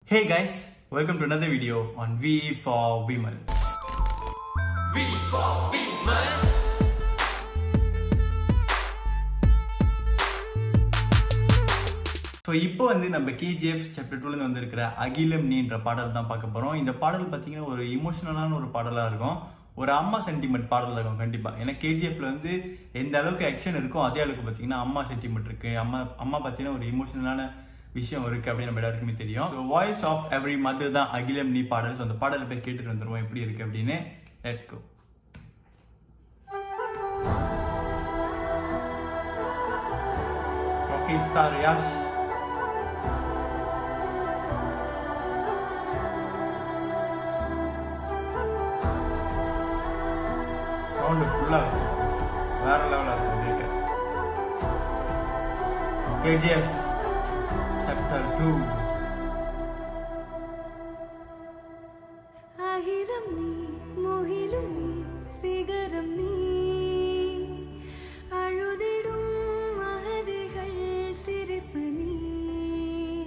Hey guys, welcome to another video on Vforvimal. Vforvimal. So இப்போ நம்ம KGF chapter 2 ல வந்திருக்கிற அகிலம் நீன்ற பாடல் தான் பார்க்க போறோம். இந்த பாடல் பாத்தீங்கன்னா ஒரு எமோஷனலான ஒரு பாடலா இருக்கும். ஒரு அம்மா சென்டிமெண்ட் பாடலா இருக்கும் கண்டிப்பா. ஏன்னா KGF ல எந்த அளவுக்கு ஆக்ஷன் இருக்கோ அதே அளவுக்கு பாத்தீங்கன்னா அம்மா சென்டிமெண்ட் இருக்கு. அம்மா பாத்தீங்கன்னா ஒரு எமோஷனலான விஷயம் இருக்கு அப்படின்னு நம்ம எல்லாருக்குமே தெரியும். So voice of every mother தான் அகிலம் நீ பாடல். ஸோ அந்த பாடலை போய் கேட்டுட்டு வந்துருவோம் எப்படி இருக்கு அப்படின்னு. Let's go. RockingStar Yash. Sound ஃபுல்லா வச்சு வேற லெவலா இருக்கு. KGF Chapter 2. Agilam Nee, mohilum Nee, sigaram Nee, aludidum mahadigal sirippu Nee.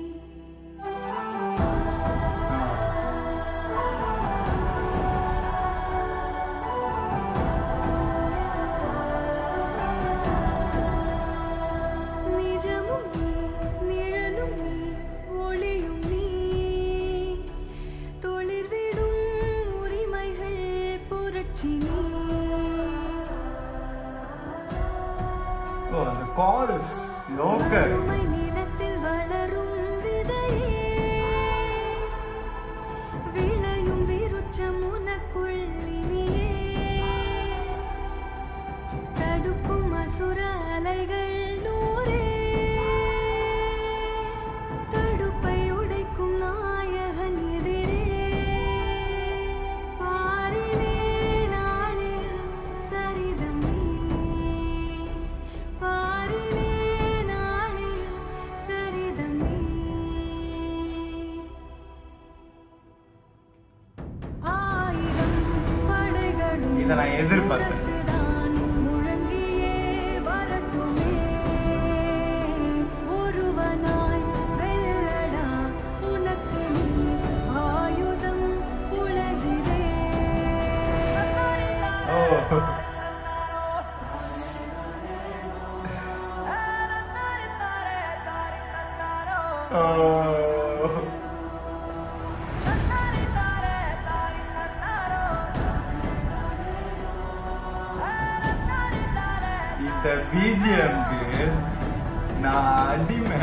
Nijamum Oh, the chorus, local. நீலத்தில் வளரும் விதையே விளையும் விருட்சம் உனக்குள் இனியே தடுக்கும் அசுர அலைகள் நூறே தடுப்பை உடைக்கும் நாயகன் எதிரே பாரிலே நாளே சரிதம் இதை நான் எதிர்பார்த்தேன். இந்த பிஜிஎம்க்கு நான் அடிமை.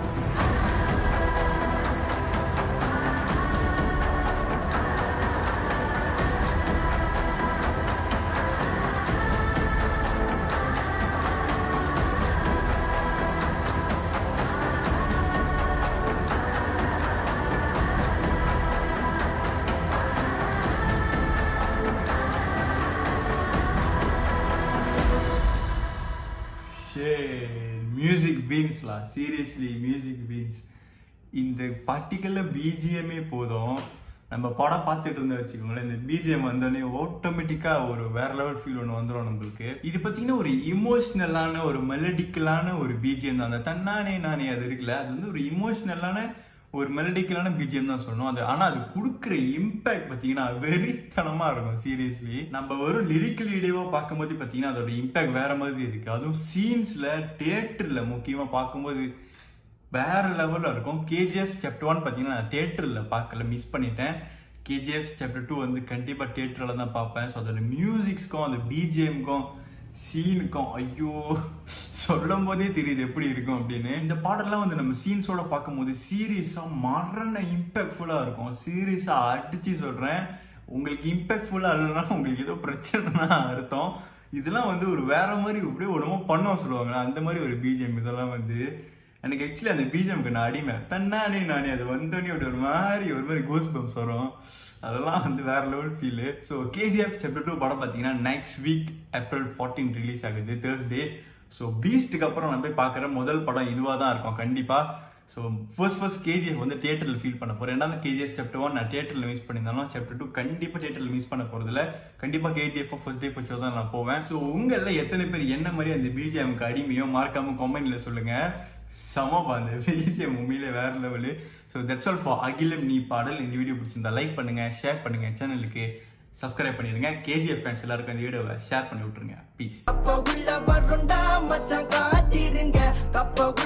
Music wins la, seriously music wins. இந்த பர்டிகுலர் பிஜிஎம்ஏ போதும். நம்ம படம் பார்த்துட்டு இருந்தா வச்சுக்கோங்களேன், இந்த பிஜிஎம் வந்தோடனே ஆட்டோமேட்டிக்கா ஒரு வேற லெவல் ஃபீல் ஒன்று வந்துடும் நம்மளுக்கு. இது பார்த்தீங்கன்னா ஒரு இமோஷனலான ஒரு மெலடிக்கலான ஒரு பிஜிஎம் தான். அந்த தன்னானே நானே அது இருக்குல்ல, அது ஒரு இமோஷனலான ஒரு மெலடிக்கலான பிஜிஎம் தான் சொல்லணும் அது. ஆனா அது கொடுக்குற இம்பாக்ட் பாத்தீங்கன்னா வெறித்தனமா இருக்கும். சீரியஸ்லி நம்ம ஒரு லிரிக்கல் வீடியோவா பார்க்கும்போது பாத்தீங்கன்னா அதோட இம்பாக்ட் வேற மாதிரி இருக்கு. அதுவும் சீன்ஸ்ல தியேட்டர்ல முக்கியமா பார்க்கும்போது வேற லெவல்ல இருக்கும். KGF Chapter 1 பாத்தீங்கன்னா நான் தியேட்டர்ல பார்க்கல, மிஸ் பண்ணிட்டேன். KGF Chapter 2 கண்டிப்பா தியேட்டர்ல தான் பார்ப்பேன். ஸோ அதோட மியூசிக்ஸ்க்கும் அந்த பிஜிஎம்க்கும் சீனுக்கும் ஐயோ சொல்லும் போதே தெரியுது எப்படி இருக்கும் அப்படின்னு. இந்த பாடெல்லாம் நம்ம சீன்ஸோட பார்க்கும்போது சீரியஸா மரண இம்பாக்ட்ஃபுல்லா இருக்கும். சீரியஸா அடிச்சு சொல்றேன், உங்களுக்கு இம்பாக்ட்ஃபுல்லா இல்லைன்னா உங்களுக்கு ஏதோ பிரச்சனைனா அர்த்தம். இதெல்லாம் ஒரு வேற மாதிரி அப்படியே ஒன்றுமோ பண்ணுவோம் சொல்லுவாங்க, அந்த மாதிரி ஒரு பிஜிஎம். இதெல்லாம் எனக்கு ஆக்சுவலி அந்த பிஜிஎம்க்கு நான் அடிமை. தன்னானே நானே அது வந்தோடனே ஒரு மாதிரி கோஸ் பம்ப்ஸ் வரும். அதெல்லாம் வேற level feel. So KGF Chapter 2 படம் பார்த்தீங்கன்னா நெக்ஸ்ட் வீக் April 14 ரிலீஸ் ஆகுது, Thursday. ஸோ பீஸ்ட்டுக்கு அப்புறம் நான் போய் பார்க்குற முதல் படம் இதுவாக தான் இருக்கும் கண்டிப்பா. ஸோ ஃபர்ஸ்ட் KGF தியேட்டரில் ஃபீல் பண்ண போகிறேன். ரெண்டாவது KGF Chapter 1 நான் தியேட்டரில் மிஸ் பண்ணியிருந்தாலும் Chapter 2 கண்டிப்பாக தியேட்டரில் மிஸ் பண்ண போகிறதில்ல. கண்டிப்பாக KGF first day first show தான் நான் போவேன். ஸோ உங்களில் எத்தனை பேர் என்ன மாதிரி அந்த பிஜிஎம்க்கு அடிமையோ மறக்காம கமெண்ட்ல சொல்லுங்க. சமப்பா அந்த பிஜிஎம் உண்மையிலே வேற level. So that's all for அகிலம் நீ பாடல். இந்த வீடியோ பிடிச்சிருந்தா லைக் பண்ணுங்க, ஷேர் பண்ணுங்க, சேனலுக்கு சப்ஸ்கிரைப் பண்ணிடுங்க. கேஜிஎஃப் ஃபேன்ஸ் எல்லாருக்கும் அந்த வீடியோவை ஷேர் பண்ணி விட்டுருங்க. பீஸ்.